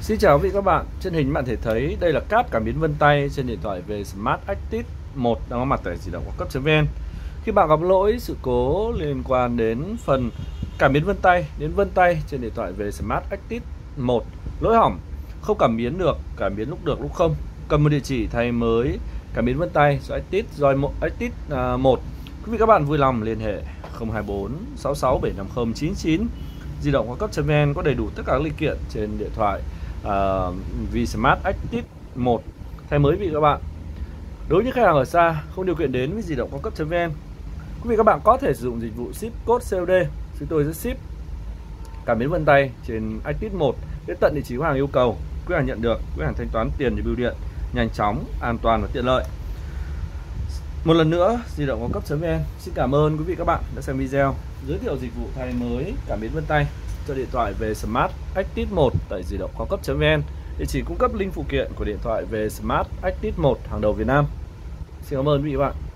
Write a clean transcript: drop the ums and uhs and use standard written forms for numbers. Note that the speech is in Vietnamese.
Xin chào quý vị các bạn. Trên hình bạn thể thấy đây là cáp cảm biến vân tay trên điện thoại về Smart Active 1 đang có mặt tại di động cao cấp.vn. Khi bạn gặp lỗi sự cố liên quan đến phần cảm biến vân tay trên điện thoại về Smart Active 1, lỗi hỏng, không cảm biến được, cảm biến lúc được lúc không, cần một địa chỉ thay mới cảm biến vân tay do Active 1, quý vị các bạn vui lòng liên hệ 024 66 750 99. Di động cao cấp.vn có đầy đủ tất cả các linh kiện trên điện thoại Vsmart Active 1 thay mới vị các bạn. Đối với những khách hàng ở xa không điều kiện đến với di động cao cấp.vn, quý vị các bạn có thể sử dụng dịch vụ ship code COD. Chúng tôi sẽ ship cảm biến vân tay trên Active 1 đến tận địa chỉ khách hàng yêu cầu. Quý hàng nhận được, quý hàng thanh toán tiền về bưu điện nhanh chóng, an toàn và tiện lợi. Một lần nữa, di động cao cấp.vn xin cảm ơn quý vị các bạn đã xem video giới thiệu dịch vụ thay mới cảm biến vân tay cho điện thoại về Smart Active 1 tại di động cao cấp.vn. Địa chỉ cung cấp link phụ kiện của điện thoại về Smart Active 1 hàng đầu Việt Nam. Xin cảm ơn quý vị các bạn.